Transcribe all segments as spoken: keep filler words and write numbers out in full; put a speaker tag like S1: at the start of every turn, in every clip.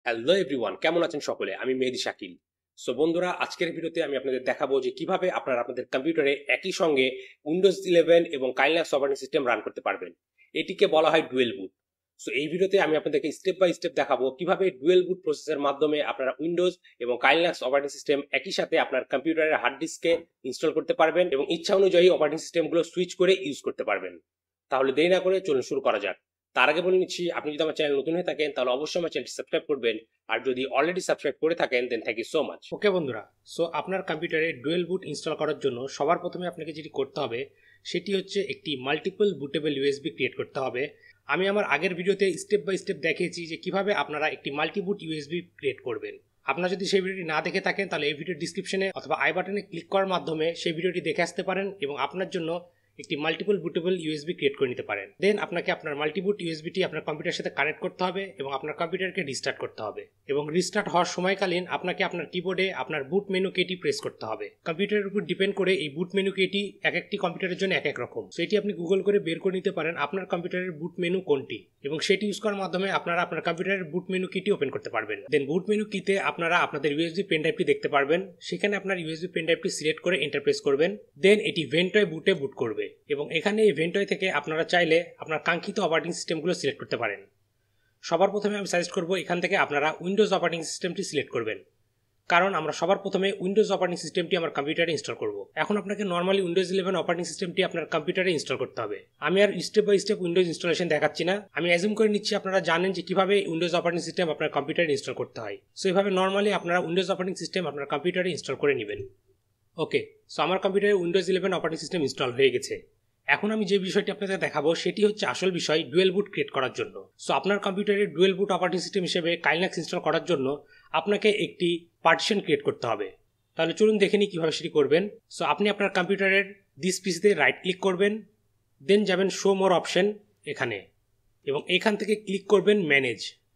S1: Hello everyone, কেমন আছেন সকলে? আমি মেহেদি শাকিল। সো বন্ধুরা, আজকের ভিডিওতে আমি আপনাদের দেখাবো যে কিভাবে আপনারা আপনাদের কম্পিউটারে একই সঙ্গে উইন্ডোজ ইলেভেন এবং কাইলিনাক্স অপারেটিং সিস্টেম রান করতে পারবেন। এটিকে বলা হয় ডুয়েল বুট। সো এই ভিডিওতে আমি আপনাদেরকে স্টেপ বাই স্টেপ দেখাবো কিভাবে ডুয়েল বুট প্রসেসের মাধ্যমে আপনারা উইন্ডোজ এবং কাইলিনাক্স অপারেটিং সিস্টেম একই সাথে আপনার কম্পিউটারের হার্ড ডিস্কে ইনস্টল করতে পারবেন এবং ইচ্ছা অনুযায়ী অপারেটিং সিস্টেমগুলো সুইচ করে ইউজ করতে পারবেন। তাহলে দেরি না করে চলুন শুরু করা যাক। তার আগে বলে নিচ্ছি, আপনি যদি আমার চ্যানেল নতুন হয়ে থাকেন তাহলে অবশ্যই আমার চ্যানেলটি সাবস্ক্রাইব করবেন, আর যদি অলরেডি সাবস্ক্রাইব করে থাকেন then thank you so much. Okay বন্ধুরা, সো আপনার কম্পিউটারে ডুয়েল বুট ইনস্টল করার জন্য সবার প্রথমে আপনাকে যেটি করতে হবে সেটি হচ্ছে একটি মাল্টিপল বুটেবল ইউএসবি ক্রিয়েট করতে হবে। আমি আমার আগের ভিডিওতে স্টেপ বাই স্টেপ দেখিয়েছি যে কিভাবে আপনারা একটি মাল্টিবুট ইউএসবি ক্রিয়েট করবেন। আপনারা যদি সেই ভিডিওটি না দেখে থাকেন তাহলে এই ভিডিওর ডিসক্রিপশনে অথবা আই বাটনে ক্লিক করার মাধ্যমে সেই ভিডিওটি দেখে আসতে পারেন এবং আপনার জন্য একটি মাল্টিপল বুটেবল ইউএসবি ক্রিয়েট করে নিতে পারেন। দেন আপনাকে আপনার মাল্টিবুট ইউএসবিটি আপনার কম্পিউটারের সাথে কানেক্ট করতে হবে এবং আপনার কম্পিউটারকে রিস্টার্ট করতে হবে এবং রিস্টার্ট হওয়ার সময়কালীন আপনাকে আপনার কিবোর্ডে আপনার বুট মেনু কিটি প্রেস করতে হবে। কম্পিউটারের উপর ডিপেন্ড করে এই বুট মেনু কিটি এক একটি কম্পিউটারের জন্য এক এক রকম। সেটি আপনি গুগল করে বের করে নিতে পারেন আপনার কম্পিউটারের বুট মেনু কোনটি এবং সেটি ইউজ করার মাধ্যমে আপনারা আপনার কম্পিউটারের বুট মেনু কিটি ওপেন করতে পারবেন। দেন বুট মেনু কিতে আপনারা আপনাদের ইউএসবি পেন ড্রাইভটি দেখতে পারবেন। সেখানে আপনার ইউএসবি পেন ড্রাইভটি সিলেক্ট করে এন্টার প্রেস করবেন। দেন এটি ভেন্টয় বুটে বুট করবে এবং এখানে এই ভেন্টয় থেকে আপনারা চাইলে আপনার কাঙ্ক্ষিত অপারেটিং সিস্টেমগুলো সিলেক্ট করতে পারেন। সবার প্রথমে আমি সাজেস্ট করব এখান থেকে আপনারা উইন্ডোজ অপারেটিং সিস্টেমটি সিলেক্ট করবেন, কারণ আমরা সবার প্রথমে উইন্ডোজ অপারেটিং সিস্টেমটি আমার কম্পিউটারে ইনস্টল করব। এখন আপনাকে নর্মালি উইন্ডোজ ইলেভেন অপারেটিং সিস্টেমটি আপনার কম্পিউটারে ইনস্টল করতে হবে। আমি আর step by step windows installation দেখাচ্ছি না, আমি অ্যাজিউম করে নিচ্ছি আপনারা জানেন যে কিভাবে উইন্ডোজ অপারেটিং সিস্টেম আপনার কম্পিউটারে ইনস্টল করতে হয়। সো এইভাবে নর্মালি আপনারা উইন্ডোজ অপারেটিং সিস্টেম আপনার কম্পিউটারে ইনস্টল করে নেবেন। ওকে, সো আমার কম্পিউটারে windows eleven operating system install হয়ে গেছে। এখন আমি যে বিষয়টি আপনাদের দেখাবো সেটি হচ্ছে আসল বিষয় ডুয়েল বুট ক্রিয়েট করার জন্য। সো আপনার কম্পিউটারে ডুয়েল বুট অপারেটিং সিস্টেম হিসেবে কাইলিনাক্স ইনস্টল করার জন্য আপনাকে একটি পার্টিশন ক্রিয়েট করতে হবে। তাহলে চলুন দেখে নিই কীভাবে সেটি করবেন। সো আপনি আপনার কম্পিউটারের দিস পিসিতে রাইট ক্লিক করবেন, দেন যাবেন শো মোর অপশন এখানে এবং এখান থেকে ক্লিক করবেন ম্যানেজ।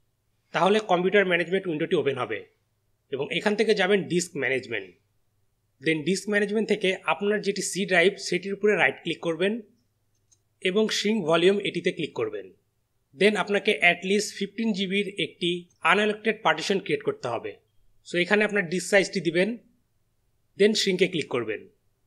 S1: তাহলে কম্পিউটার ম্যানেজমেন্ট উইন্ডোটি ওপেন হবে এবং এখান থেকে যাবেন disk management. Then disk management থেকে আপনার যেটি সি ড্রাইভ সেটির উপরে রাইট ক্লিক করবেন এবং শ্রিঙ্ক ভলিউম এটিতে ক্লিক করবেন। দেন আপনাকে অ্যাটলিস্ট ফিফটিন জিবির একটি আনঅ্যালোকেটেড পার্টিশন ক্রিয়েট করতে হবে। সো এখানে আপনার ডিস্ক সাইজটি দিবেন, দেন শ্রিঙ্কে ক্লিক করবেন।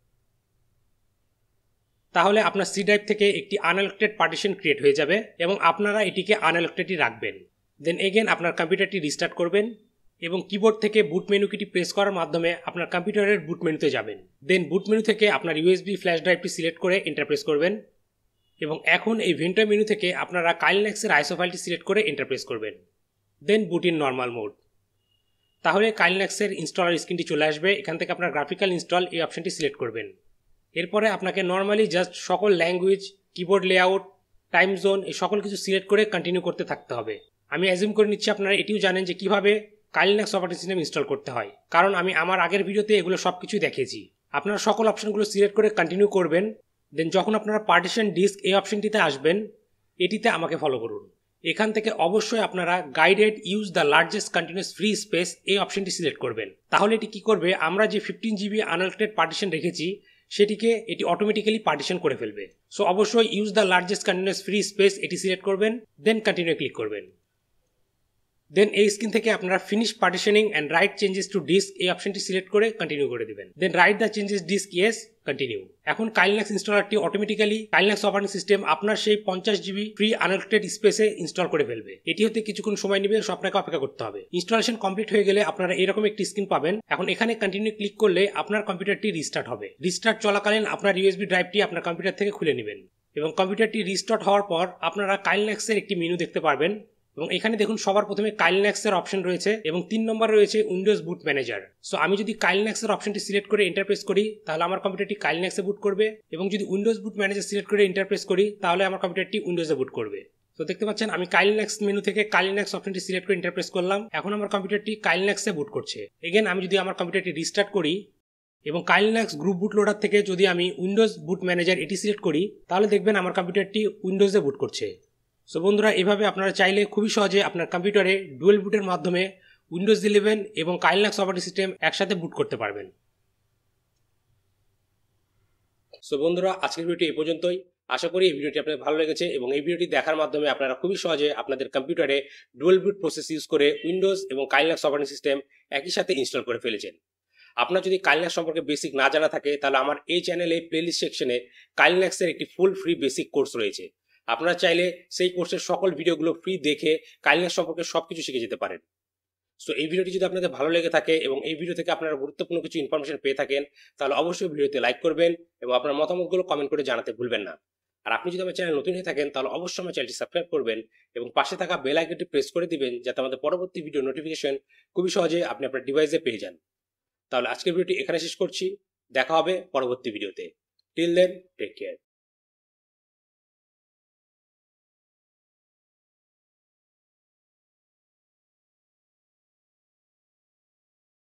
S1: তাহলে আপনার সি ড্রাইভ থেকে একটি আনঅ্যালোকেটেড পার্টিশন ক্রিয়েট হয়ে যাবে এবং আপনারা এটিকে আনঅ্যালোকেটেডই রাখবেন। দেন এগেন আপনার কম্পিউটারটি রিস্টার্ট করবেন এবং কিবোর্ড থেকে বুট মেনু কিটি প্রেস করার মাধ্যমে আপনার কম্পিউটারের বুট মেনুতে যাবেন। দেন বুট মেনু থেকে আপনার ইউএসবি ফ্ল্যাশ ড্রাইভটি সিলেক্ট করে এন্টার প্রেস করবেন এবং এখন এই ভেন্টয় মেনু থেকে আপনারা কাইলিনাক্সের আইএসও ফাইলটি সিলেক্ট করে এন্টার প্রেস করবেন। Then boot in normal mode. তাহলে কাইলিনাক্সের ইনস্টলার স্ক্রিনটি চলে আসবে। এখান থেকে আপনার গ্রাফিক্যাল ইনস্টল এই অপশনটি সিলেক্ট করবেন। এরপরে আপনাকে নর্মালি জাস্ট সকল language, keyboard layout, time zone এই সকল কিছু সিলেক্ট করে কন্টিনিউ করতে থাকতে হবে। আমি অ্যাজিউম করে নিচ্ছি আপনারা এটিও জানেন যে কিভাবে কাইলিনাক্স অপারেটিং সিস্টেম ইনস্টল করতে হয়, কারণ আমি আমার আগের ভিডিওতে এগুলো সব কিছুই দেখিয়েছি। আপনারা সকল অপশনগুলো সিলেক্ট করে কন্টিনিউ করবেন। দেন যখন আপনারা পার্টিশন ডিস্ক এই অপশনটিতে আসবেন, এটিতে আমাকে ফলো করুন। এখান থেকে অবশ্যই আপনারা guided use the largest continuous free space এই অপশনটি সিলেক্ট করবেন। তাহলে এটি কি করবে, আমরা যে ফিফটিন জিবি আনঅ্যালোকেটেড পার্টিশন রেখেছি সেটিকে এটি অটোমেটিক্যালি পার্টিশন করে ফেলবে। সো অবশ্যই use the largest continuous free space এটি সিলেক্ট করবেন, দেন কন্টিনিউ ক্লিক করবেন। দেন এই স্ক্রিন থেকে আপনারা finish partitioning and write changes to disk এই অপশনটি সিলেক্ট করে কন্টিনিউ করে দেবেন। Then write the changes disk yes, continue. এখন কাইলিনাক্স ইনস্টলারটি অটোমেটিক্যালি কাইলিনাক্স অপারেটিং সিস্টেম আপনার সেই পঞ্চাশ জিবি ফ্রি আনঅ্যালোকেটেড স্পেসে ইনস্টল করে ফেলবে। এটি হতে কিছুক্ষণ সময় নেবে, সো আপনাকে অপেক্ষা করতে হবে। ইনস্টলেশন কমপ্লিট হয়ে গেলে আপনারা এরকম একটি স্ক্রিন পাবেন। এখন এখানে কন্টিনিউ ক্লিক করলে আপনার কম্পিউটারটি রিস্টার্ট হবে। রিস্টার্ট চলাকালীন আপনার ইউএসবি ড্রাইভটি আপনার কম্পিউটার থেকে খুলে নেবেন এবং কম্পিউটারটি রিস্টার্ট হওয়ার পর আপনারা কাইলিনাক্সের একটি মেনু দেখতে পারবেন এবং এখানে দেখুন সবার প্রথমে কাইলিনাক্সের অপশন রয়েছে এবং তিন নম্বর রয়েছে উইন্ডোজ বুট ম্যানেজার। সো আমি যদি কাইলিনাক্সের অপশনটি সিলেক্ট করে এন্টার প্রেস করি তাহলে আমার কম্পিউটারটি কাইলিনাক্সে বুট করবে এবং যদি উইন্ডোজ বুট ম্যানেজার সিলেক্ট করে এন্টার প্রেস করি তাহলে আমার কম্পিউটারটি উইন্ডোজে বুট করবে। তো দেখতে পাচ্ছেন আমি কাইলিনাক্স মেনু থেকে কাইলিনাক্স অপশনটি সিলেক্ট করে এন্টার প্রেস করলাম। এখন আমার কম্পিউটারটি কাইলিনাক্সে বুট করছে। এগেন আমি যদি আমার কম্পিউটারটি রিস্টার্ট করি এবং কাইলিনাক্স গ্রুপ বুট লোডার থেকে যদি আমি উইন্ডোজ বুট ম্যানেজার এটি সিলেক্ট করি তাহলে দেখবেন আমার কম্পিউটারটি উইন্ডোজে বুট করছে। সো বন্ধুরা, এভাবে আপনারা চাইলে খুবই সহজে আপনার কম্পিউটারে ডুয়েল বুটের মাধ্যমে উইন্ডোজ ইলেভেন এবং কাইলিনাক্স অপারেটিং সিস্টেম একসাথে বুট করতে পারবেন। সো বন্ধুরা, আজকের ভিডিওটি এই পর্যন্তই। আশা করি এই ভিডিওটি আপনাদের ভালো লেগেছে এবং এই ভিডিওটি দেখার মাধ্যমে আপনারা খুবই সহজে আপনাদের কম্পিউটারে ডুয়াল বুট প্রসেস ইউজ করে উইন্ডোজ এবং কাইনলিনাক্স অপারেটিং সিস্টেম একই সাথে ইনস্টল করে ফেলেছেন। আপনার যদি কাইনলিনাক্স সম্পর্কে বেসিক না জানা থাকে তাহলে আমার এই চ্যানেলে প্লেলিস্ট সেকশনে কাইনলিনাক্সের একটি ফুল ফ্রি বেসিক কোর্স রয়েছে। আপনারা চাইলে সেই কোর্সের সকল ভিডিওগুলো ফ্রি দেখে কাইনলিনাক্স সম্পর্কে সবকিছু শিখে যেতে পারেন। সো এই ভিডিওটি যদি আপনাদের ভালো লেগে থাকে এবং এই ভিডিও থেকে আপনারা গুরুত্বপূর্ণ কিছু ইনফরমেশন পেয়ে থাকেন তাহলে অবশ্যই ভিডিওতে লাইক করবেন এবং আপনার মতামতগুলো কমেন্ট করে জানাতে ভুলবেন না। আর আপনি যদি আমার চ্যানেল নতুন হয়ে থাকেন তাহলে অবশ্যই আমার চ্যানেলটি সাবস্ক্রাইব করবেন এবং পাশে থাকা বেল আইকনটি প্রেস করে দিবেন যাতে আমাদের পরবর্তী ভিডিও নোটিফিকেশন খুবই সহজে আপনি আপনার ডিভাইসে পেয়ে যান। তাহলে আজকের ভিডিওটি এখানে শেষ করছি, দেখা হবে পরবর্তী ভিডিওতে। Till then take care.